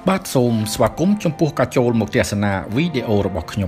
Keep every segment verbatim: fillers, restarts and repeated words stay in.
បាទសូមស្វាគមន៍ចំពោះការចូលមកទស្សនាវីដេអូរបស់ខ្ញុំ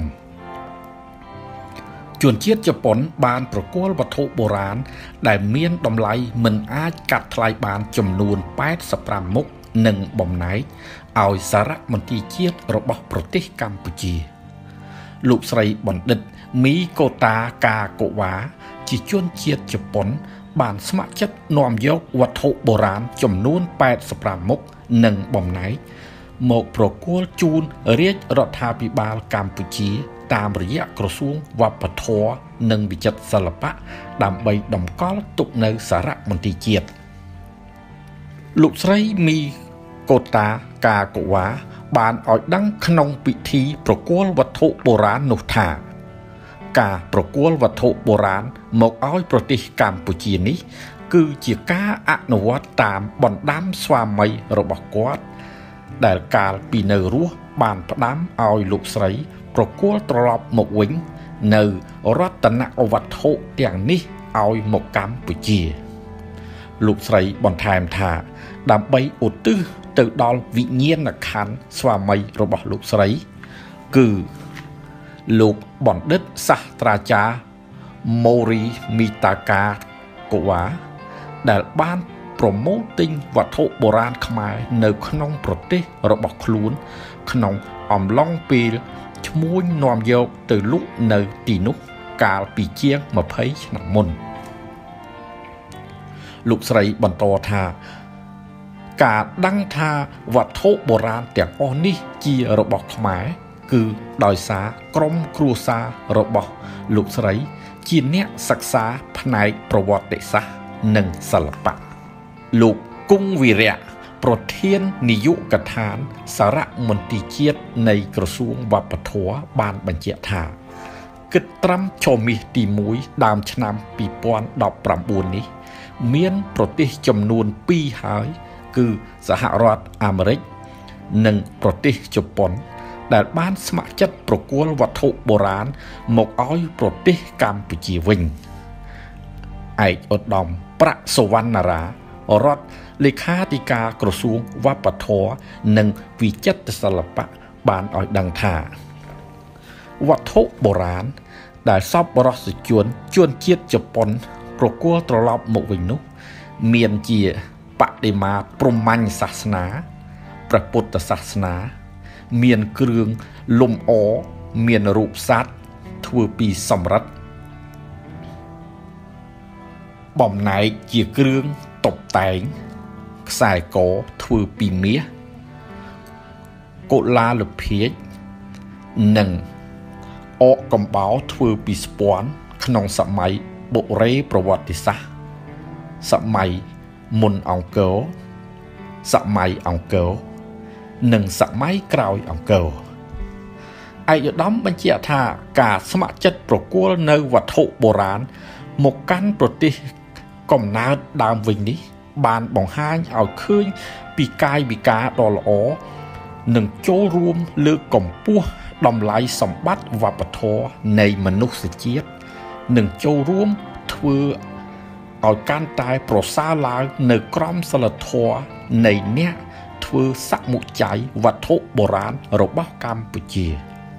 ជនជាតិជប៉ុនបានប្រគល់វត្ថុបុរាណដែលមានតម្លៃមិនអាចកាត់ថ្លៃបានចំនួនแปดสิบห้าមុខនិងបំណែកឲ្យសារមន្ទីរជាតិរបស់ប្រទេសកម្ពុជាលោកស្រីបណ្ឌិតមីកូតាកាកូវ៉ាជាជនជាតិជប៉ុនបានស្ម័គ្រចិត្តនាំយកវត្ថុបុរាណចំនួនแปดสิบห้าមុខនិងបំណែកមកប្រគល់ជូនរាជរដ្ឋាភិបាលកម្ពុជាតាមរយៈក្រសួងវប្បធម៌និងវិចិត្រសិល្បៈដើម្បីតម្កល់ទុកនៅសារមន្ទីរជាតិលោកស្រីមីកូតាកាកូវ៉ាបានឲ្យដឹងក្នុងពិធីប្រគល់វត្ថុបុរាណនោះថាការប្រគល់វត្ថុបុរាណមកឲ្យប្រទេសកម្ពុជានេះគឺជាការអនុវត្តតាមបណ្ដាំស្វាមីរបស់គាត់ដែលកាលពីនៅរស់បានផ្ដាំឲ្យលោកស្រីប្រគល់ត្រឡប់មកវិញនៅរតនវត្ថុទាំងនេះឲ្យមកកម្ពុជាលោកស្រីបន្ថែមថាដើម្បីឧទ្ទិសទៅដល់វិញ្ញាណក្ខន្ធស្វាមីរបស់លោកស្រីគឺលោកបណ្ឌិតសាស្ត្រាចារ្យម៉ូរីមីតាកាកូវ៉ាដែលបានប្រមូលទិញវត្ថុបុរាណខ្មែរនៅក្នុងប្រទេសរបស់ខ្លួនក្នុងអំឡុងពេលឈ្មួញនាំយកទៅលក់នៅទីនោះកាលពីជាងยี่สิบឆ្នាំមុនលោកស្រីបន្តថាការដឹងថាវត្ថុបុរាណទាំងអស់នេះជារបស់ខ្មែរគឺដោយសារក្រុមគ្រួសាររបស់លោកស្រីជាអ្នកសិក្សាផ្នែកប្រវត្តិសាស្ត្រនិងសិល្បៈលោកគង់វីរៈប្រធាននាយកដ្ឋានសារមន្ទីរជាតិនៃក្រសួងវប្បធម៌បានបញ្ជាក់ថាគិតត្រឹមឆមាសទីមួយដើមឆ្នាំពីរពាន់ដប់ប្រាំបួននេះមានប្រទេសចំនួនពីរហើយគឺសហរដ្ឋអាមេរិកនិងប្រទេសជប៉ុនដែលបានស្ម័គ្រចិត្តប្រគល់វត្ថុបុរាណមកឲ្យប្រទេសកម្ពុជាវិញឯកឧត្តមប្រាក់សុវណ្ណារារដ្ឋលេខាធិការក្រសួងវប្បធម៌និងវិចិត្រសិល្បៈបានឲ្យដឹងថាវត្ថុបុរាណដែលសប្បុរសជនជនជាតិជប៉ុនប្រគល់ត្រឡប់មកវិញនោះមានជាបដិមាព្រហ្មញ្ញសាសនាព្រះពុទ្ធសាសនាមានគ្រឿងលម្អមានរូបសត្វធ្វើពីសំរឹទ្ធបំណែកជាគ្រឿងតុបតែងខ្សែកធ្វើពីមាសកុលាលភាជនិងអកកំបោរធ្វើពីស្ពាន់ក្នុងសម័យបុរេប្រវត្តិសាស្ត្រសម័យមុនអង្គរសម័យអង្គរនិងសម័យក្រោយអង្គរឯកឧត្តមបញ្ជាក់ថាការស្ម័គ្រចិត្តប្រគល់នៅវត្ថុបុរាណមកកាន់ប្រទេសកំណើតដើមវិញនេះបានបង្ហាញឲ្យឃើញពីកាយវិការដ៏ល្អនិងចូលរួមលើកកម្ពស់តម្លៃសម្បត្តិវប្បធម៌នៃមនុស្សជាតិនិងចូលរួមធ្វើឲ្យកាន់តែប្រសើរឡើងនៅក្រមសីលធម៌នៃអ្នកធ្វើសមុច័យវត្ថុបុរាណរបស់កម្ពុជា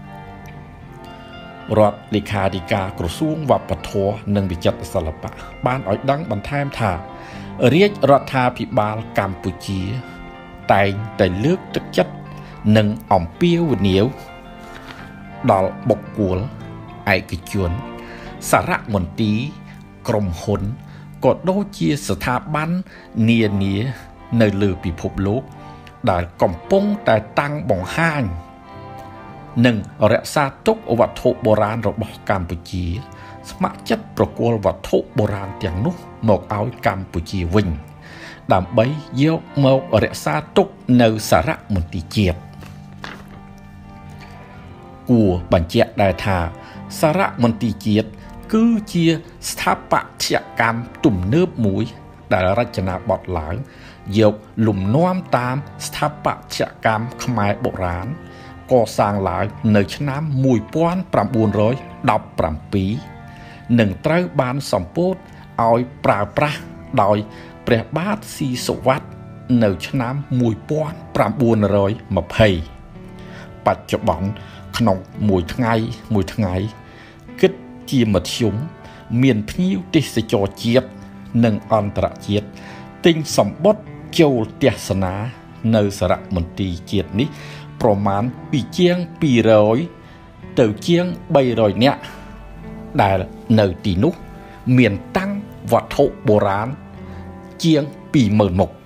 រដ្ឋលេខាធិការក្រសួងវប្បធម៌និងវិចិត្រសិល្បៈបានឲ្យដឹងបន្ថែមថារាជរដ្ឋាភិបាលកម្ពុជាតែងតែលើកទឹកចិត្តនិងអំពាវនាវដល់បុគ្គលឯកជនសារមន្ទីរក្រុមហ៊ុនក៏ដូចជាស្ថាប័ននានានៅលើពិភពលោកដែលកំពុងតែតាំងបង្ហាញនិងរក្សាទុកវត្ថុបុរាណរបស់កម្ពុជាស្ម័គ្រចិត្តប្រគល់វត្ថុបុរាណទាំងនោះមកឲ្យកម្ពុជាវិញដើម្បីយកមករក្សាទុកនៅសារមន្ទីរជាតិគួរបញ្ជាក់ដែរថាសារមន្ទីរជាតិគឺជាស្ថាបត្យកម្មទំនើបមួយដែលរចនាបថឡើងយកលំនាំតាមស្ថាបត្យកម្មខ្មែរបុរាណកសាងឡើងនៅឆ្នាំmột nghìn chín trăm mười bảyនិងត្រូវបានសម្ពោធឲ្យប្រើប្រាស់ដោយព្រះបាទស៊ីសុវត្ថិនៅឆ្នាំមួយពាន់ប្រាំបួនរយម្ភៃបច្ចុប្បន្នក្នុងមួយថ្ងៃមួយថ្ងៃគិតជាមធ្យមមានភ្ញៀវទេសចរជាតិនិងអន្តរជាតិទិញសម្បុត្រចូលទស្សនានៅសារមន្ទីរជាតិនេះប្រមាណពីជាងពីររយទៅជាងបីរយនាក់ដែលនៅទីនោះមានតាំងវត្ថុបុរាណជាងពីរម៉ឺនមុខ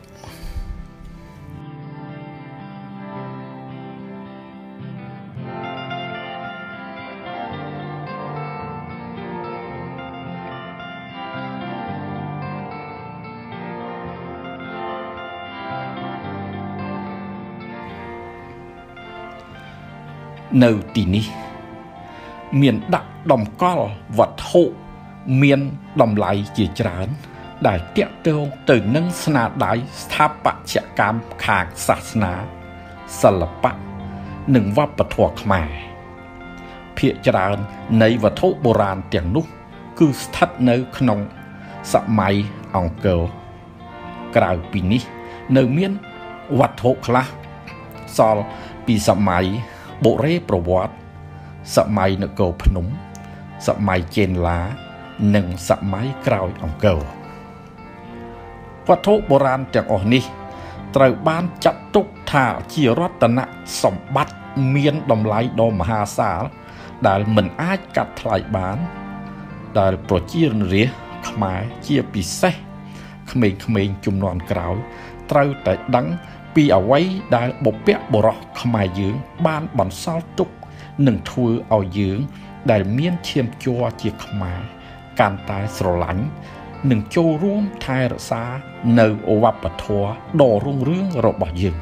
នៅទីនេះមានដាក់តម្កល់វត្ថុមានតម្លៃជាច្រើនដែលទាក់ទងទៅនឹងស្នាដៃស្ថាបត្យកម្មខាងសាសនាសិល្បៈនិងវប្បធម៌ខ្មែរភាគច្រើននៃវត្ថុបុរាណទាំងនោះគឺស្ថិតនៅក្នុងសម័យអង្គរក្រៅពីនេះនៅមានវត្ថុខ្លះសល់ពីសម័យបុរេប្រវត្តិសម័យនគរភ្នំសម័យចេនឡានិងសម័យក្រោយអង្គរវត្ថុបុរាណទាំងអស់នេះត្រូវបានចាត់ទុកថាជារតនសម្បត្តិមានតម្លៃដ៏មហាសាលដែលមិនអាចកាត់ថ្លៃបានដែលប្រជាជនរាស្ត្រខ្មែរជាពិសេសក្មេងៗជំនាន់ក្រោយត្រូវតែដឹងពីអ្វីដែលបុព្វបុរសខ្មែរយើងបានបន្សល់ទុកនឹងធ្វើឲ្យយើងដែលមានឈាមជ័រជាខ្មែរកាន់តែស្រឡាញ់និងចូលរួមថែរក្សានៅវប្បធម៌ដ៏រុងរឿងរបស់យើង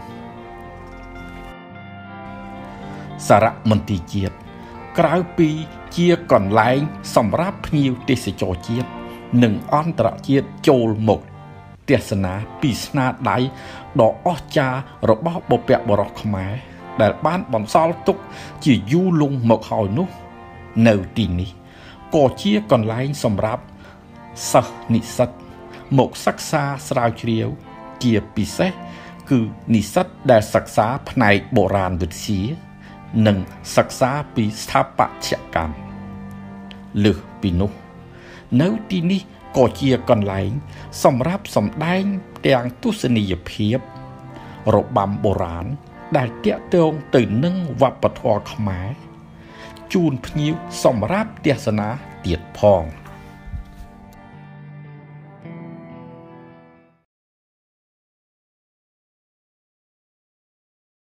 សារមន្ទីរជាតិក្រៅពីជាកន្លែងសម្រាប់ភ្ញៀវទេសចរជាតិនិងអន្តរជាតិចូលមកទស្សនាពីស្នាដៃដ៏អស្ចារ្យរបស់បុព្វបុរសខ្មែរដែលបានបន្សល់ទុកជាយូរលង់មកហើយនោះនៅទីនេះក៏ជាកន្លែងសម្រាប់សិស្សនិស្សិតមកសិក្សាស្រាវជ្រាវជាពិសេសគឺនិស្សិតដែលសិក្សាផ្នែកបុរាណវិទ្យានិងសិក្សាពីស្ថាបត្យកម្មលើសពីនោះនៅទីនេះក៏ជាកន្លែងសម្រាប់សម្ដែងទាំងទស្សនីយភាពរបាំបុរាណដែលទាក់ទងទៅនឹងវប្បធម៌ខ្មែរជូនភ្ញៀវសម្រាប់ទស្សនាទៀតផង